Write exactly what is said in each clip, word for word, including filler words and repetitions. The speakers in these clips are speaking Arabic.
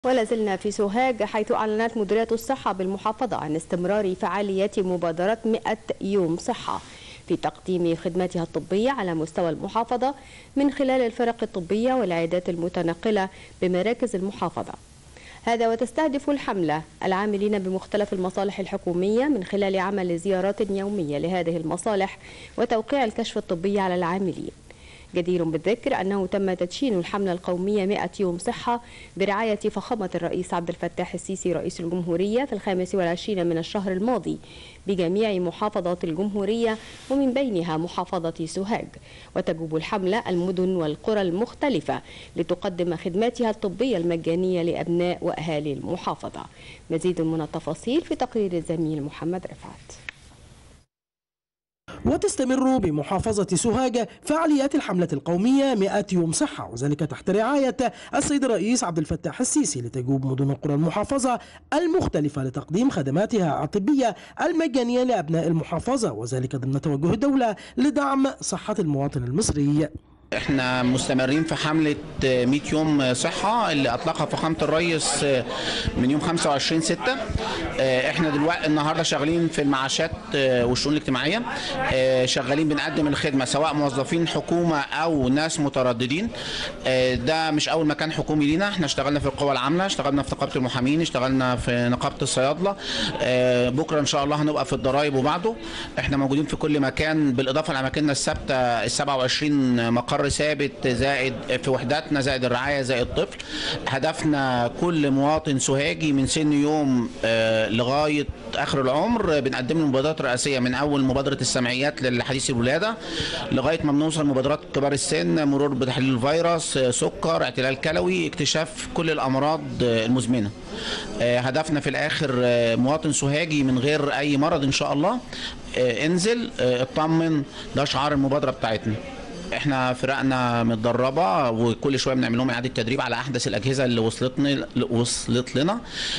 ولا زلنا في سوهاج، حيث أعلنت مديرية الصحة بالمحافظة عن استمرار فعاليات مبادرة مئة يوم صحة في تقديم خدماتها الطبية على مستوى المحافظة من خلال الفرق الطبية والعيادات المتنقلة بمراكز المحافظة. هذا وتستهدف الحملة العاملين بمختلف المصالح الحكومية من خلال عمل زيارات يومية لهذه المصالح وتوقيع الكشف الطبي على العاملين. جدير بالذكر أنه تم تدشين الحملة القومية مئة يوم صحة برعاية فخامة الرئيس عبد الفتاح السيسي رئيس الجمهورية في الخامس والعشرين من الشهر الماضي بجميع محافظات الجمهورية ومن بينها محافظة سوهاج، وتجوب الحملة المدن والقرى المختلفة لتقدم خدماتها الطبية المجانية لأبناء وأهالي المحافظة. مزيد من التفاصيل في تقرير الزميل محمد رفعت. وتستمر بمحافظة سوهاج فعاليات الحملة القومية مئة يوم صحة، وذلك تحت رعاية السيد الرئيس عبد الفتاح السيسي، لتجوب مدن القرى المحافظة المختلفة لتقديم خدماتها الطبية المجانية لأبناء المحافظة، وذلك ضمن توجه الدولة لدعم صحة المواطن المصري. احنا مستمرين في حملة مئة يوم صحة اللي اطلقها فخامة الرئيس من يوم خمسة وعشرين ستة. احنا دلوقتي النهارده شغالين في المعاشات والشؤون الاجتماعية، شغالين بنقدم الخدمة سواء موظفين حكومة او ناس مترددين. ده مش اول مكان حكومي لينا، احنا اشتغلنا في القوى العاملة، اشتغلنا في نقابة المحامين، اشتغلنا في نقابة الصيادلة، بكرة ان شاء الله هنبقى في الضرايب وبعده. احنا موجودين في كل مكان بالاضافة لاماكننا الثابتة ال سبعة وعشرين مقر ثابت زائد في وحداتنا زائد الرعايه زائد الطفل. هدفنا كل مواطن سوهاجي من سن يوم آه لغايه اخر العمر بنقدم له مبادرات رئاسيه، من اول مبادره السمعيات للحديث الولاده لغايه ما بنوصل مبادرات كبار السن، مرور بتحليل الفيروس، سكر، اعتلال كلوي، اكتشاف كل الامراض المزمنه. آه هدفنا في الاخر آه مواطن سوهاجي من غير اي مرض ان شاء الله. آه انزل آه اطمن، ده شعار المبادره بتاعتنا. احنا فرقنا متدربه وكل شويه بنعمل لهم اعاده تدريب على احدث الاجهزه اللي وصلتنا وصلت لنا.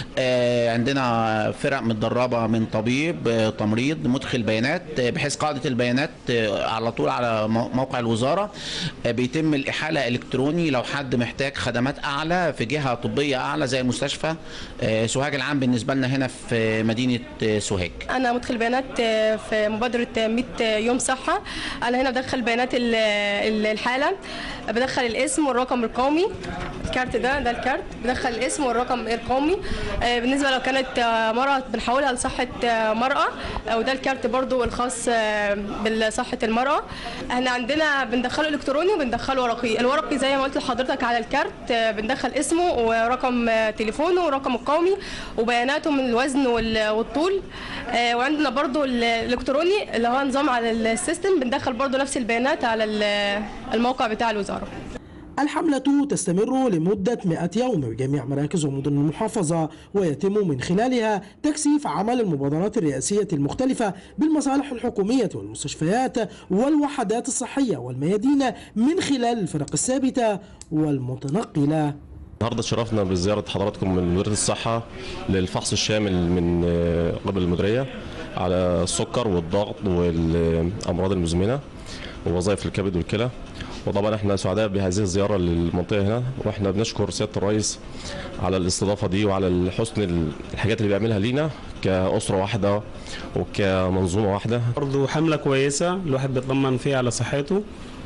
اه عندنا فرق متدربه من طبيب، اه تمريض، مدخل بيانات، اه بحيث قاعده البيانات اه على طول على موقع الوزاره اه بيتم الاحاله الكتروني لو حد محتاج خدمات اعلى في جهه طبيه اعلى زي مستشفى اه سوهاج العام بالنسبه لنا هنا في مدينه اه سوهاج. انا مدخل بيانات في مبادره مئة يوم صحه. انا هنا بدخل بيانات الحالة، بدخل الاسم والرقم القومي، الكارت ده ده الكارت، بدخل الاسم والرقم القومي. بالنسبة لو كانت مرأة بنحولها لصحة مرأة، وده الكارت برضو الخاص بصحة المرأة. احنا عندنا بندخله الكتروني وبندخله ورقي. الورقي زي ما قلت لحضرتك على الكارت بندخل اسمه ورقم تليفونه ورقم القومي وبياناته من الوزن والطول. وعندنا برضو الالكتروني اللي هو نظام على السيستم، بندخل برضو نفس البيانات على الموقع بتاع الوزارة. الحملة تستمر لمدة مئة يوم بجميع مراكز ومدن المحافظة، ويتم من خلالها تكثيف عمل المبادرات الرئاسية المختلفة بالمصالح الحكومية والمستشفيات والوحدات الصحية والميادين من خلال الفرق الثابتة والمتنقلة. النهارده شرفنا بزياره حضراتكم من مديريه الصحه للفحص الشامل من قبل المديريه على السكر والضغط والامراض المزمنه ووظائف الكبد والكلى. وطبعا احنا سعداء بهذه الزياره للمنطقه هنا، واحنا بنشكر سياده الرئيس على الاستضافه دي وعلى حسن الحاجات اللي بيعملها لينا كاسره واحده وكمنظومه واحده. برضه حمله كويسه الواحد بيطمن فيها على صحته،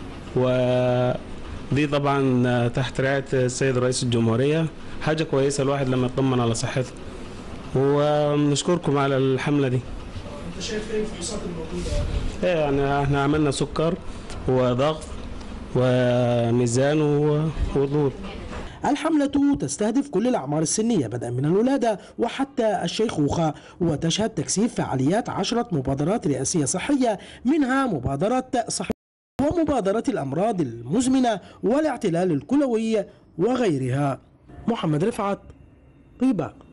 ودي طبعا تحت رعايه السيد رئيس الجمهوريه، حاجه كويسه الواحد لما يطمن على صحته. ونشكركم على الحمله دي. انت شايف ايه الفحوصات الموجوده؟ ايه يعني احنا عملنا سكر وضغط وميزان وطول. الحملة تستهدف كل الأعمار السنية بدءا من الولادة وحتى الشيخوخة، وتشهد تكثيف فعاليات عشرة مبادرات رئاسية صحية، منها مبادرة صحية ومبادرة الأمراض المزمنة والاعتلال الكلوي وغيرها. محمد رفعت، طيبة.